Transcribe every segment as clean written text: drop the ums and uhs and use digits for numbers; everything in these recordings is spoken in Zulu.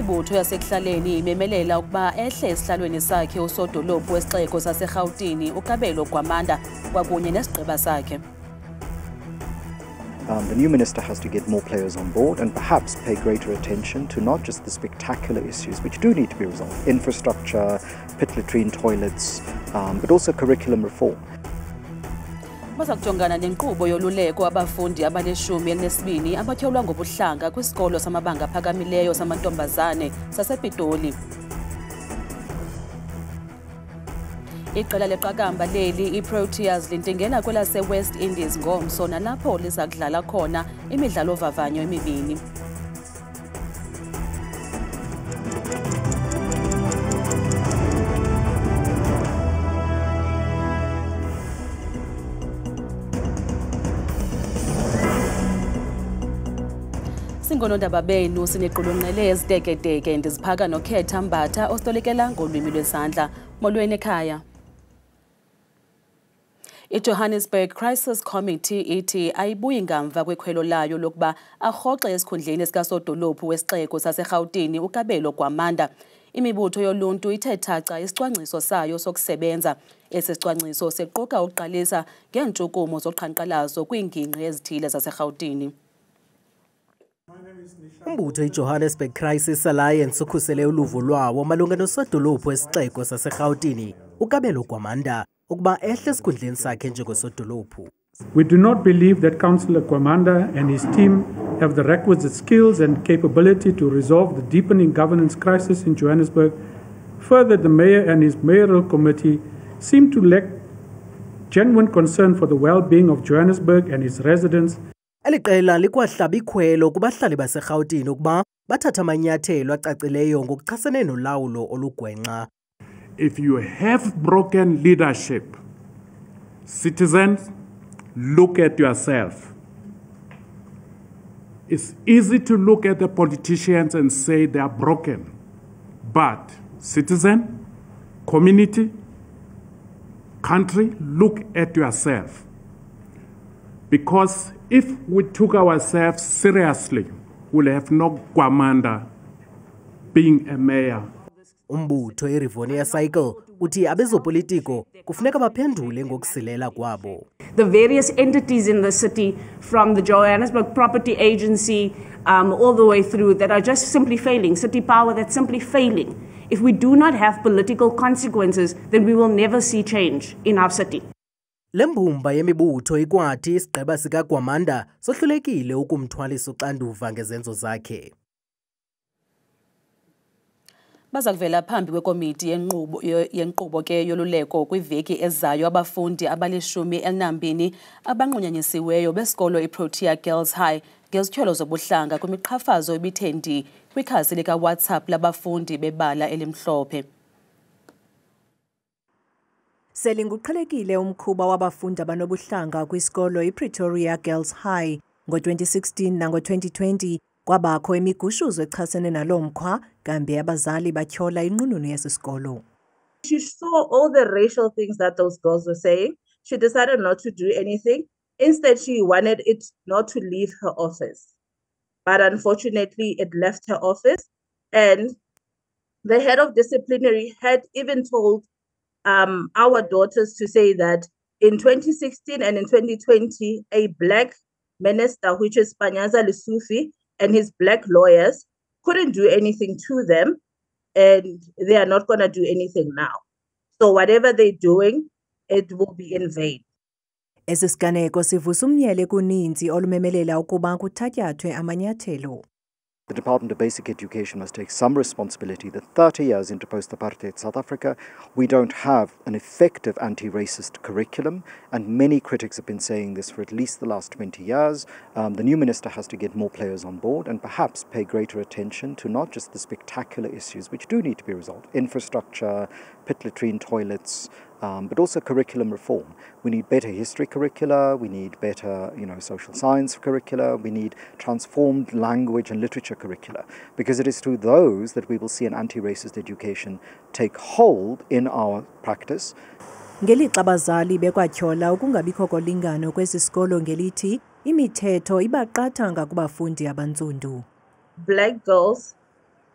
Imibutho yasekuhlaleni imemelela ukuba ehle esihlalweni sakhe usodolophu wesixeko saseGauteng uKabelo Gwamanda kwakunye nesigqeba sakhe. The new minister has to get more players on board and perhaps pay greater attention to not just the spectacular issues which do need to be resolved, infrastructure, pit latrine toilets, but also curriculum reform. Baza kujongana nenkqubo yoluleko abafundi abalishumi abatyholwa ngobuhlanga kwisikolo samabanga aphakamileyo samantombazane sasePitoli. Iqela leqakamba leli iProteas lintingela kwelase-West Indies ngomso nalapho liza kudlala khona imidlalo vavanyo emibini. Singonondaba benu sinequlunqele ezideke-deke ndiziphaka noKhetha Mbatha ositolikela ngolwimi lwesandla. Molweni ekhaya. IJohannesburg Crisis Committee ithi ayibuyi ngamva kwekhwelo layo lokuba arhoxe esikhundleni sikasodolophu wesixeko saseGauteng uKabelo Gwamanda. Imibutho yoluntu ithe thaca isicwangciso sayo sokusebenza. Esi sicwangciso siquka ukuqalisa ngeentshukumo zoqhankqalazo kwiingingqi ezithile zaseGauteng. Umbutho iJohannesburg Crisis Alliance ukhusele uluvo lwawo malunga nosodolophu wesixeko saseGauteng uKabelo Gwamanda ukuba ehle esikhundleni sakhe njengosodolophu. We do not believe that Councillor Gwamanda and his team have the requisite skills and capability to resolve the deepening governance crisis in Johannesburg. Further, the mayor and his mayoral committee seem to lack genuine concern for the well-being of Johannesburg and its residents. Eliqela likwahlaba ikhwelo kubahlali baseGauteng ukuba bathatha amanyathelo acacileyo ngokuchasene nolawulo olugwenxa. If you have broken leadership, citizens, look at yourself. It's easy to look at the politicians and say they are broken. But citizen, community, country, look at yourself. Because if we took ourselves seriously, we'll have no Gwamanda being a mayor. Umbutho iRivonia Cycle uthi abezopolitiko kufuneka baphendule ngokusilela kwabo. The various entities in the city, from the Johannesburg Property Agency all the way through, that are just simply failing, city power that's simply failing. If we do not have political consequences, then we will never see change in our city. Lembumba yemibutho ikwathi isigqeba sikaGwamanda sohlulekile ukumthwalisa uxanduva ngezenzo zakhe. Baza kuvela phambi kwekomiti yenkqubo ke yoluleko kwiveki ezayo abafundi abalishumi abanqunyanyisiweyo besikolo iProtea Girls High ngezityholo zobuhlanga kwimiqhafazo ebithe kwikhasi lika-WhatsApp labafundi bebala elimhlophe. Selinguqhelekile umkhuba wabafundi abanobuhlanga kwisikolo iPretoria Girls High ngo-2016 nango-2020 kwabakho imigushuzo echasene nalo mkhwa kambe abazali bathyola inqununu yesisikolo. She saw all the racial things that those girls were saying. She decided not to do anything. Instead, she wanted it not to leave her office. But unfortunately, it left her office. And the head of disciplinary had even told our daughters to say that in 2016 and in 2020, a black minister, which is Panyaza Lesufi, and his black lawyers couldn't do anything to them, and they are not going to do anything now. So whatever they're doing, it will be in vain. Esi siganeko sivusa umnyele kuninzi olumemelela ukuba kuthatyathwe amanyathelo. The Department of Basic Education must take some responsibility that 30 years into post-apartheid South Africa, we don't have an effective anti-racist curriculum, and many critics have been saying this for at least the last 20 years. The new minister has to get more players on board and perhaps pay greater attention to not just the spectacular issues which do need to be resolved, infrastructure, pit latrine toilets, but also curriculum reform. We need better history curricula, we need better, social science curricula, we need transformed language and literature curricula, because it is through those that we will see an anti-racist education take hold in our practice. Ngelixa abazali bekwathyola ukungabikho kolingano kwesi sikolo ngelithi imithetho ibaqathanga kubafundi abantsundu. Black girls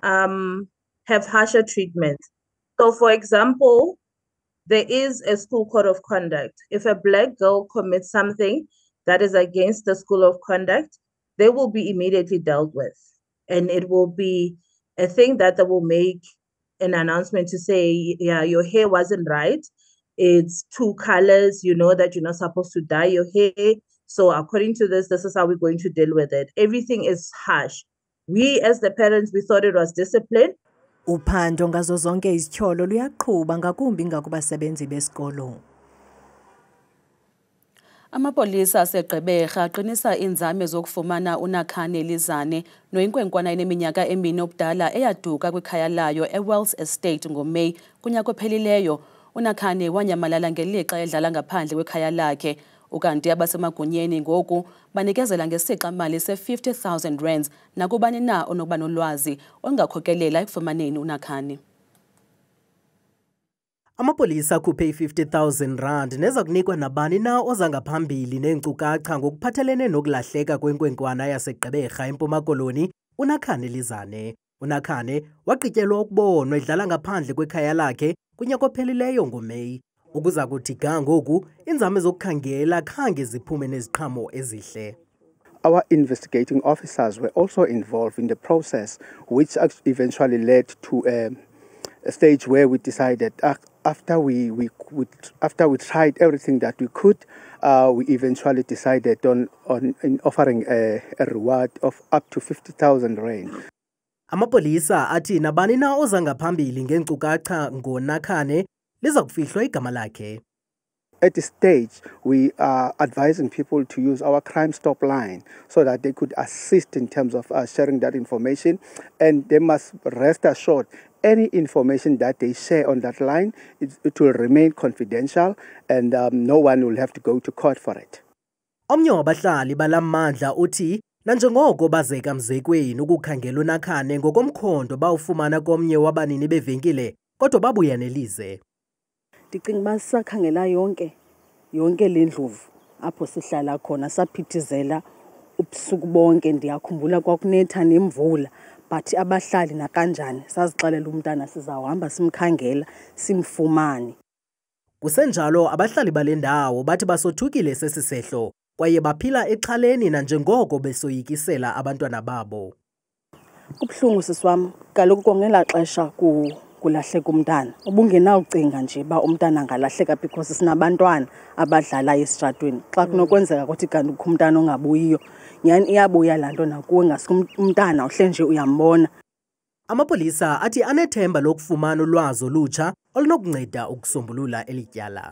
have harsher treatment. So, for example, there is a school code of conduct. If a black girl commits something that is against the school of conduct, they will be immediately dealt with. And it will be a thing that they will make an announcement to say, yeah, your hair wasn't right. It's 2 colors, you know that you're not supposed to dye your hair. So according to this is how we're going to deal with it. Everything is harsh. We as the parents, we thought it was discipline. Uphando ngazo zonke izithyolo luyaqhuba ngakumbi ngakubasebenzi besikolo. Amapolisa aseGqeberha aqinisa inzame zokufumana uNakhane Lizane noyinkwenkwana eneminyaka emine obudala eyaduka kwikhaya layo eWells Estate ngoMeyi kunyaka ophelileyo. uNakhane wanyamalala ngelixa edlala ngaphandle kwekhaya lakhe. Ukanti abasemagunyeni ngoku banikezela ngesixa mali se-50,000 nakubani na onokuba nolwazi olungakhokelela ekufumaneni uNakhane. Amapolisa akhuphe i-50,000 neza kunikwa nabani na oza ngaphambili neenkcukacha ngokuphathelene nokulahleka kwenkwenkwana yaseGqeberha eMpuma Koloni uNakhane Lizane. uNakhane waqityelwa ukubonwa edlala ngaphandle kwekhaya lakhe kunyaka ophelileyo ngoMeyi. Ukuza kuthi ga ngoku inzame zokukhangela khange ziphume neziqhamo ezihle. Our investigating officers were also involved in the process, which eventually led to a stage where we decided after we tried everything that we could, we eventually decided on offering a reward of up to 50,000 rand. Amapolisa athi nabani na oza ngaphambili ngeenkcukacha ngoNakhane liza kufihlwa igama lakhe. At this stage, we are advising people to use our Crime Stop line so that they could assist in terms of sharing that information, and they must rest assured any information that they share on that line, it will remain confidential, and no one will have to go to court for it. Omnye wabahlali balamandla uthi nanjengoko bazeka mzekweni ukukhangela uNakhane ngokomkhondo bawufumana komnye wabanini bevenkile kodwa babuya nelize. Ndicinga uba sisakhangela yonke le ndlovu apho sihlala khona saphithizela ubusuku bonke. Ndiyakhumbula kwakunetha nemvula but abahlali nakanjani sazixelela umntana sizawuhamba simkhangela simfumane. Kusenjalo abahlali bale ndawo bathi basothukile sesisehlo kwaye baphila exhaleni nanjengoko besoyikisela abantwana babo. Kubuhlungu sisiwam, kaloku kwangela xesha kulahleka umntana. Ubungenawucinga nje ba umntana angalahleka because sinabantwana abadlala esitratweni. Xa kunokwenzeka ukuthi kanti kukho umntana ongabuyiyo, nyani iyabuya laa nto nakuwe ngasuke umntana uhle nje uyambona. Amapolisa athi anethemba lokufumana ulwazi olutsha olunokunceda ukusombulula elityala.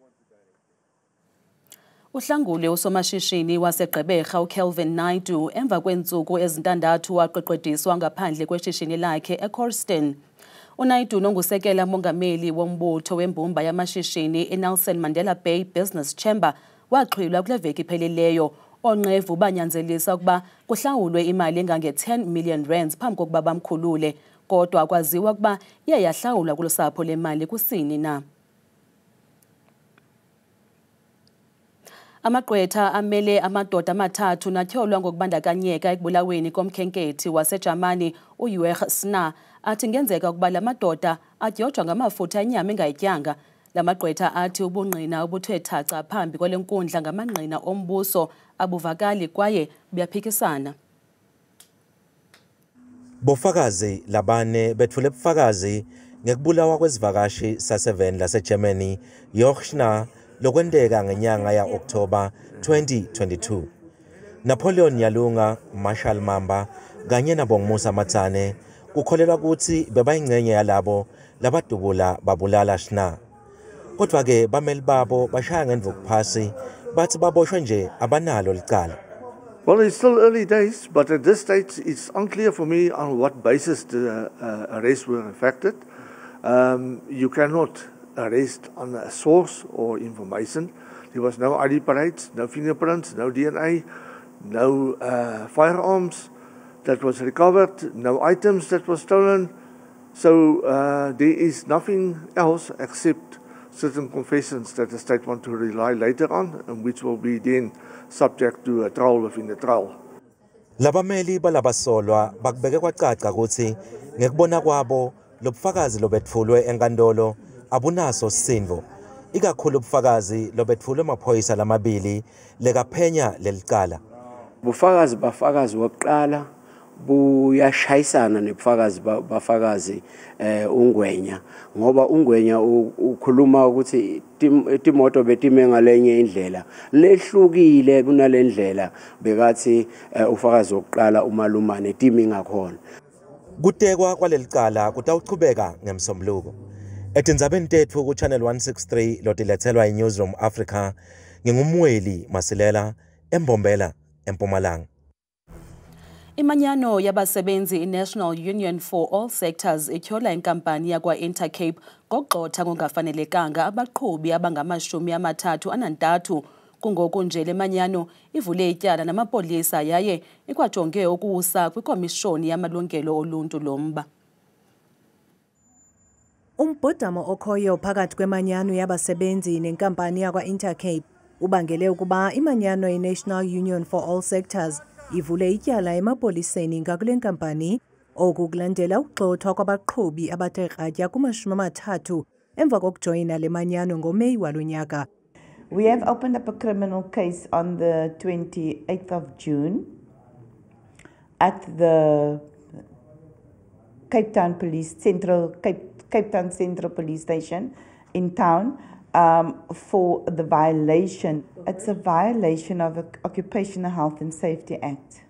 Uhlangule usomashishini waseGqeberha uKelvin Naidu emva kweentsuku ezintandathu waqeqediswa ngaphandle kweshishini lakhe eCorston. uNaidu nongusekela mongameli wombutho wembumba yamashishini eNelson Mandela Bay Business Chamber waxhwilwa kule veki iphelileyo. Onqevu banyanzelisa ukuba kuhlawulwe imali engange-10 million rands phambi kokuba bamkhulule, kodwa kwaziwa ukuba iye yahlawulwa kulusapho lemali kusini na. Amagqwetha amele amadoda amathathu natyholwa ngokubandakanyeka ekubulaweni komkhenkethi waseJamani uJürg Sna athi ngenzeka ukuba la madoda adyojwa ngamafutha enyama engayityanga. La magqwetha athi ubungqina obuthe thaca phambi kwale nkundla ngamangqina ombuso abuvakali kwaye buyaphikisana. Bofakazi labane bethule bufakazi ngekubulawa kwesivakashi saseVenda seGermany Jürg Sna lokwendeka ngenyanga ya October 2022. Napoleon Nyalunga, Marshall Mamba kanye naBongmusa Matsane kukholelwa ukuthi bebayingcenye yalabo labadubula babulala Sna. Kodwa ke bameli babo bashaya ngendvuku phasi bathi baboshwe nje abanalo licala. Well, it's still early days, but at this stage it's unclear for me on what basis the arrests were effected. You cannot arrest on a source or information. There was no ID parades, no fingerprints, no DNA, no firearms that was recovered, no items that was stolen. So there is nothing else except certain confessions that the state want to rely later on, and which will be then subject to a trial within the trial. Labameli balabasolwa bakubeke kwacaca ukuthi Ngekubona kwabo lobufakazi lobetfulwe enkantolo abunaso sisindvo, ikakhulu ubufakazi lobetfulwe amaphoyisa lamabili lekaphenya lelicala. Bufakazi wokuqala buyashayisana nebufakazi bafakazi uNgwenya, ngoba uNgwenya ukhuluma ukuthi imoto betime ngalenye indlela lehlukile kunalendlela bekathi ufakazi wokuqala uMalumane timi ngakhona. Kutekwa kwalelicala kutawuchubeka ngemsombuluko. Etindzabeni tetfu ku Channel 163 lotilethelwa iNewsroom Africa, ngingumweli Masilela eMbombela eMpumalanga. Imanyano yabasebenzi iNational Union for All Sectors ityhola inkampani yakwa Intercape ngokugxotha kungafanelekanga abaqhubi abangama-33 kungoku nje le manyano ivule ityala namapolisa yaye ikwajonge ukuwusa kwikomishoni yamalungelo oluntu lomba. Umbhodamo okhoyo phakathi kwemanyano yabasebenzi nenkampani yakwa Intercape ubangele ukuba imanyano yeNational Union for All Sectors ivule ityala emapoliseni ngakule nkampani oku kulandela ukugxothwa kwabaqhubi abathe kratya ku-30 emva kokujoyina le manyano ngoMeyi walo nyaka. We have opened up a criminal case on the 28th of June at the Cape Town Central Police Station in town for the violation. It's a violation of the Occupational Health and Safety Act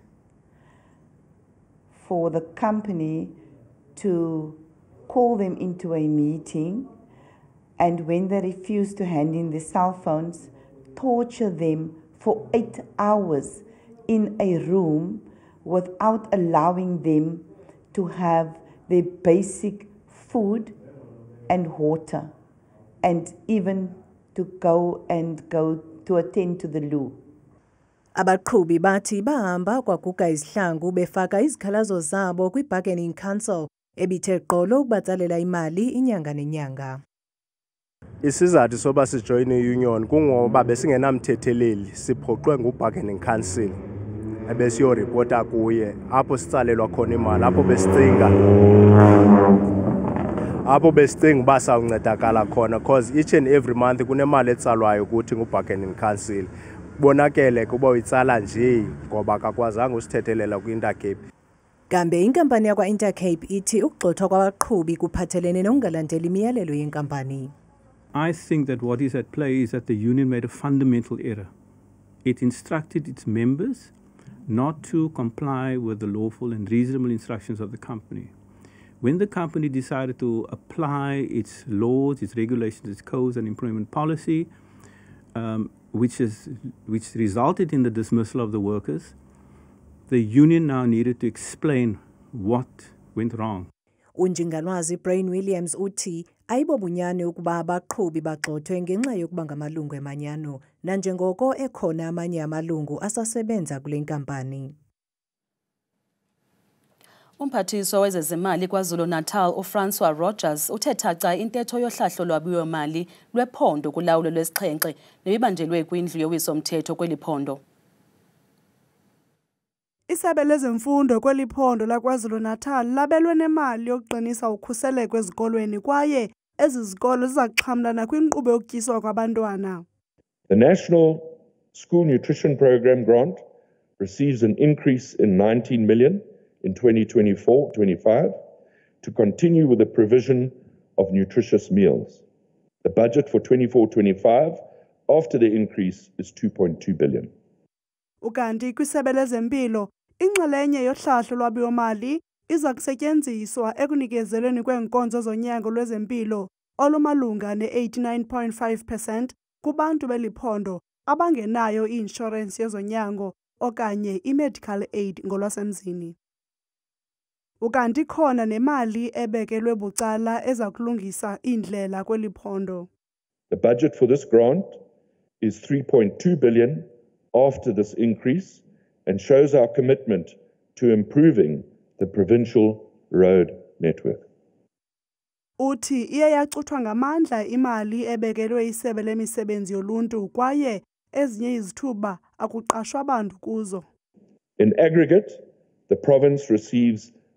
for the company to call them into a meeting, and when they refuse to hand in their cell phones, torture them for 8 hours in a room without allowing them to have their basic food and water, and even to go to attend to the loo. Abaqhubi bathi bahamba kwaguga izihlangu befaka izikhalazo zabo kwi-Bargaining Council ebithe qolo ukubatsalela imali inyanga nenyanga. Isizathu soba sijoyine i-union kungoba besingenamthetheleli, siphoqwe ngu-Bargaining Council ebesiyoripota kuye apho sitsalelwa khona imali, apho besicinga uba sawuncedakala khona because each and every month kunemali etsalwayo ukuthi ngu-Bargaining Council. Bonakele kuba uyitsala nje ngoba akakwazanga usithethelela ku-Intercape. Kambe inkampani yakwa Intercape ithi ukugxothwa kwabaqhubi kuphathelene nokungalandeli imiyalelo yenkampani. I think that what is at play is that the union made a fundamental error. It instructed its members not to comply with the lawful and reasonable instructions of the company. When the company decided to apply its laws, its regulations, its codes and employment policy, which resulted in the dismissal of the workers, the union now needed to explain what went wrong. Unjingalwazi Brain Williams uthi ayibo bunyane ukuba abaqhubi bagxothwe ngenxa yokuba ngamalungu emanyano nanjengoko ekhona amanye amalungu asasebenza kule nkampani. Umphathiswa wezezimali KwaZulu-Natal uFrancois Rogers uthe thaca intetho yohlahlo lwabiwo-mali lwephondo kulawulo lwesixhenxe nebibanjelwe kwindlu yowiso-mthetho kweli phondo. Isebe lezemfundo kweli phondo laKwaZulu-Natal labelwe nemali yokuqinisa ukhuseleko ezikolweni kwaye ezi zikolo zizaxhamlana kwinkqubo yokutyiswa kwabantwana. The National School Nutrition Program grant receives an increase in 19 million in 2024-25 to continue with the provision of nutritious meals. The budget for 24-25 after the increase is 2.2 billion. Ukanti kwisebe lezempilo inxalenye yohlahlo lwabiwo-mali iza kusetyenziswa ekunikezelweni kweenkonzo zonyango lwezempilo olumalunga ne-89.5% kubantu beliphondo abangenayo i-inshorensi yezonyango okanye i-medical aid ngolwasemzini. Ukanti khona nemali ebekelwe bucala eza kulungisa iindlela kweli phondo. The budget for this grant is 3.2 billion after this increase and shows our commitment to improving the provincial road network. Uthi iye yacuthwa ngamandla imali ebekelwe isebe lemisebenzi yoluntu kwaye ezinye izithuba akuqashwa bantu kuzo. In aggregate, the province receives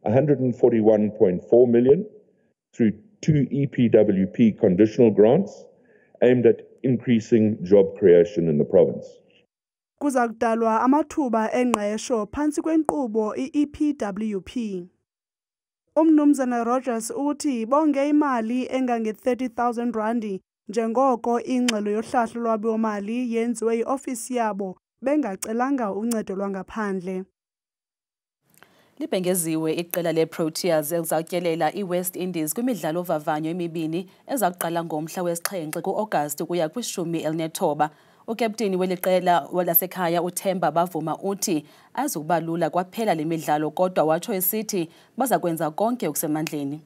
141.4 million through 2 EPWP conditional grants aimed at increasing job creation in the province. Kuza kudalwa amathuba engqesho phansi kwenkqubo i-EPWP. Umnumzana Rogers uthi bonge imali engange 30,000 randi njengoko ingxelo yohlahlo lwabiwo-mali yenziwe i-ofisi yabo bengacelanga uncedo lwangaphandle. Libhengeziwe iqela le-Proteas elizawutyelela i-West Indies kwimidlalo ovavanyo emibini ezakuqala ngomhla wesi-7 ku-Agasti ukuya kwi-19. Ukapteni weli qela lasekhaya uThemba Bavuma uthi azukuba lula kwaphela le midlalo kodwa watsho esithi baza kwenza konke okusemandleni.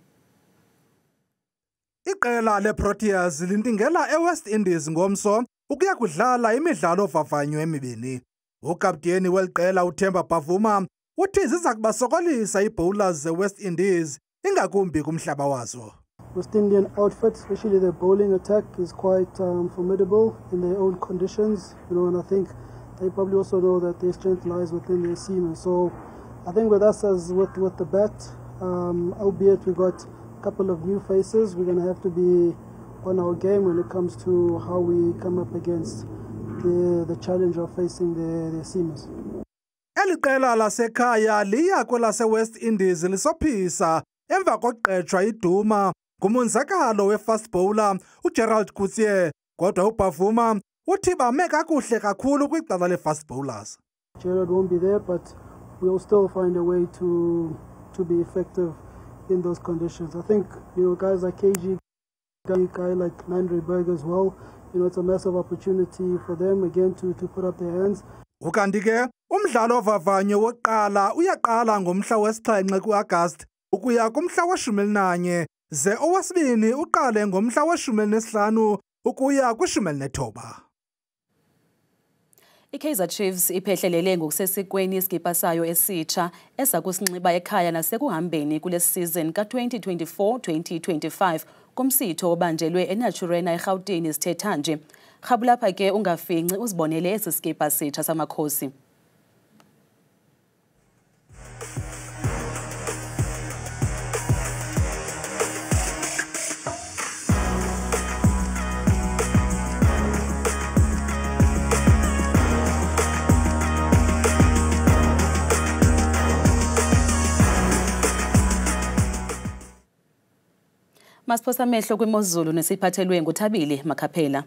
Iqela le-Proteas lintingela e-West Indies ngomso ukuya kudlala imidlalo ovavanyo emibini. Ukapteni weli qela uThemba Bavuma uthi ziza kubasokolisa ii-bowlers ze-West Indies ingakumbi kumhlaba wazo. West Indian outfit, especially the bowling attack, is quite formidable in their own conditions, and I think they probably also know that their strength lies within their seamen. So I think with us as with the bat, albeit we got a couple of new faces, we're going to have to be on our game when it comes to how we come up against the challenge of facing their seamen. Eli qela lasekhaya liya kwelase-West Indies lisophisa emva kokuqetshwa iduma ngumonzakalo we-fast bowler uGerald Coetzee, kodwa uBavuma uthi bame kakuhle kakhulu kwicala le-fast bowlers. Gerald won't be there, but we'll still find a way to be effective in those conditions. I think, guys like KG, guy like Landry Berg as well, it's a massive opportunity for them again to put up their hands. Ukanti ke umdlalo ovavanyo wokuqala uyaqala ngomhla wesi-7 ku-Agasti ukuya kumhla we-11 ze owesibini uqale ngomhla we-15 ukuya kwi-19. I-Kaizer Chiefs iphehlelele ngokusesikweni iskipa sayo esitsha esakusinxiba ekhaya nasekuhambeni kule season ka-2024-2025 kumsitho obanjelwe eNaturena eGauteng sithetha nje. Rhabulapha ke ungafinci uzibonele esi skipa sitsha samakhosi. Masiphosa amehlo kwimozulu nesiphathelwe nguThabile Makhaphela.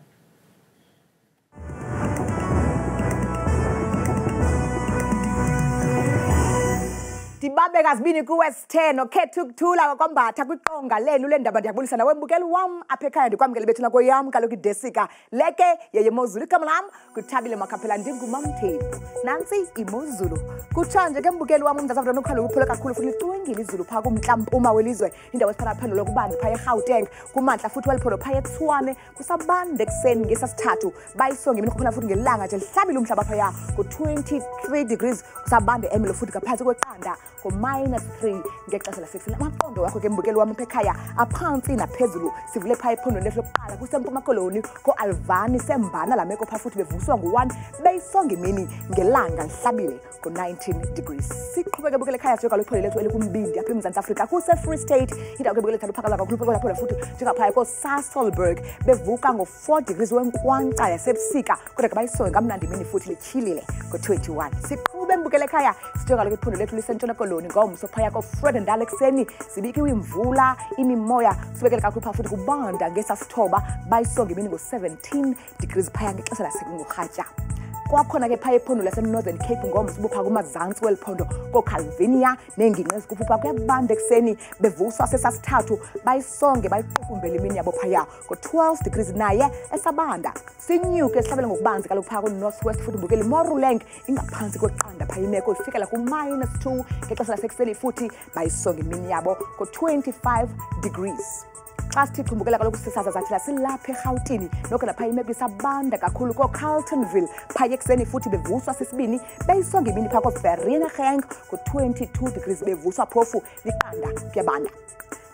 Dibabe kazibini ku-West 10 okhetha ukuthula kwakwambatha kwiqonga lenu lendaba ndiyabulisa nawe mbukeli wam apha ekhaya ndikwamkele bethu nako yam kaloku idesika leke yeyemozulu igama lam nguThabile Makhaphela ndingumamthembu nantsi imozulu kutshanje ke mbukeli wam uMzantsi Afrika nokhalo uphula kakhulu futhi licwingile izulu phaa kumntla-mpuma welizwe indawo esifana phendlo lokubanzi phaa eGauteng kumantla futhi waliphondo phaa eTshwane kusabanda ekuseni ngesasithathu bayisonge imini kuphela futhi ngelanga nje lihlabile umhlaba phaya ku-23 degrees kusabanda eMilo futhi ngaphantsi kweqanda -3 ngexesha lasekuseni. Amaqondo wakho ke mbukeli wami ekhaya aphansi naphezulu sivule phaa iphondo lethu lokuqala kusempuma koloni ko-Alvani sembana la meko phaa futhi bevuswa ngu-1 beyisonga imini ngelanga lihlabile ku-19 degrees. Siqhubeke bukele ekhaya siyoka lwephondo lethu elikumbindi apha eMzantsi Afrika kuse-Free State indawo ke bukele thanda uphakaza kakhulu lapho futhi njengaphaya ko-Sasolburg bevuka ngo-4 degrees wenkwankca yasebusika kodwa ke bayisonge kamnandi imini futhi lityhilile ku-21. Siqhube mbukele ekhaya siyoka lwephondo lethu lisentshona koloni ngomso phaya ko-Fredendal ekuseni zibikiwe imvula imimoya sibekele kakhulu phaa futhi kubanda ngesasithoba bayisonge imini ngo-17 degrees phaya ngexesha lasengurhatya. Kwakhona ke phaya ephondo lase-Northern Cape ngomso bupha kumazantsi weliphondo ko-Calvinia neengingqi ezikufupha kuyabanda ekuseni bevuswa sesasithathu bayisonge bayiqukumbele imini yabo phaya ko-12 degrees naye esabanda. Sinyuke sihlabele ngokubanzi kaloku phaya ku-North West futhi mbukeli Moruleng ingaphantsi kweqanda phaya imeko ifikela ku-2 ngexesha lasekuseni futhi bayisonge imini yabo ko-25 degrees. Xa sithi khumbukela kaloku sisaza zathi silapha eRhawutini noko napha imeko isabanda kakhulu ko-Carltonville phaya ekuseni futhi bevuswa sesibini beyisonga imini phaa ko-Vereeniging ku-22 degrees bevuswa phofu liqanda kuyabanda.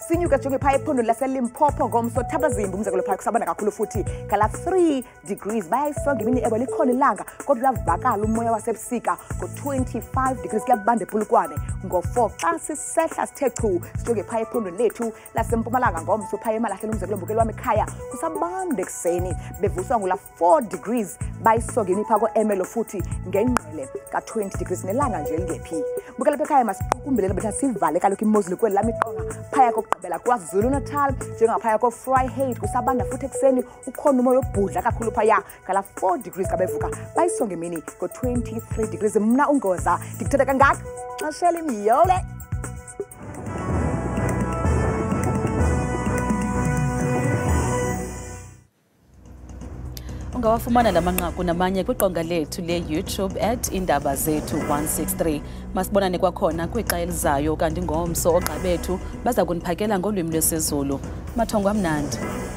sinyuke jonge phaya ephondweni laseLimpopo ngomso Thabazimbi umzekelo phaya kusabanda kakhulu futhi kala 3 degrees bayayisonga imini ebe likhona ilanga kodwa lavakala umoya wasebusika ngo-25 degrees kuyabanda ePolokwane ngo-4 xa sisehla sithe chu sijonge phaya ephondweni lethu laseMpumalanga ngomso phaya eMalahleni umzekelo mbukelo wami ekhaya kusabanda ekuseni bevuswa ngula 4 degrees bayisongeni phaya ko-Emelo futhi ngengqele ka-20 degrees nelanga nje lingephi bukela ekhaya masiqukumbelele bethu sivale kaloku imozulu kweli lami iqonga phaya kokugqibela KwaZulu Natal njengaphaya ko-Vryheid kusabanda futhi ekuseni ukhona umoya obhudla kakhulu phaya ngala 4 degrees kabevuka bayisonge emini ko-23 degrees mna ungoza ndikuthetha kangaka xeshela imiyole Ungawafumana lamanqaku namanye kwiqonga lethu le-YouTube @indaba-zethu 163. Masibonane kwakhona kwixa elizayo kanti ngomso ogqabethu baza kuniphakela ngolwimi lwesiZulu. Mathongo amnandi.